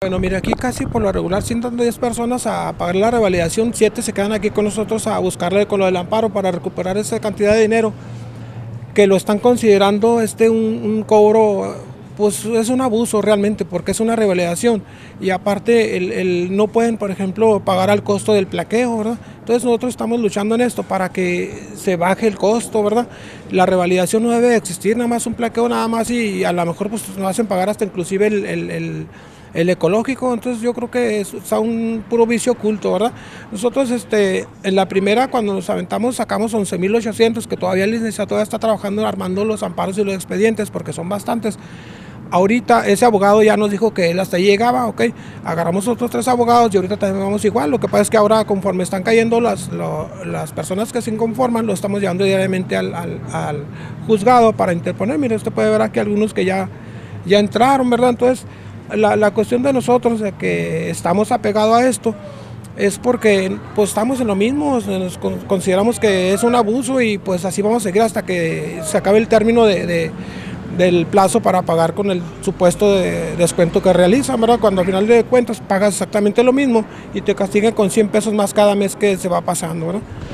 Bueno, mira, aquí casi por lo regular 110 personas a pagar la revalidación, 7 se quedan aquí con nosotros a buscarle con lo del amparo para recuperar esa cantidad de dinero, que lo están considerando un cobro, pues es un abuso realmente, porque es una revalidación, y aparte no pueden, por ejemplo, pagar al costo del plaqueo, ¿verdad? Entonces nosotros estamos luchando en esto para que se baje el costo, ¿verdad? La revalidación no debe existir, nada más un plaqueo nada más, y a lo mejor pues nos hacen pagar hasta inclusive el ecológico. Entonces yo creo que es un puro vicio oculto, ¿verdad? Nosotros en la primera, cuando nos aventamos, sacamos 11,800, que todavía el licenciado está trabajando armando los amparos y los expedientes, porque son bastantes. Ahorita ese abogado ya nos dijo que él hasta ahí llegaba, ok, agarramos otros 3 abogados y ahorita también vamos igual. Lo que pasa es que ahora, conforme están cayendo las personas que se inconforman, lo estamos llevando diariamente al juzgado para interponer. Mire, usted puede ver aquí algunos que ya entraron, ¿verdad? Entonces la cuestión de nosotros, de que estamos apegados a esto, es porque pues estamos en lo mismo, consideramos que es un abuso, y pues así vamos a seguir hasta que se acabe el término del plazo para pagar con el supuesto de descuento que realizan, ¿verdad? Cuando al final de cuentas pagas exactamente lo mismo y te castigan con 100 pesos más cada mes que se va pasando, ¿verdad?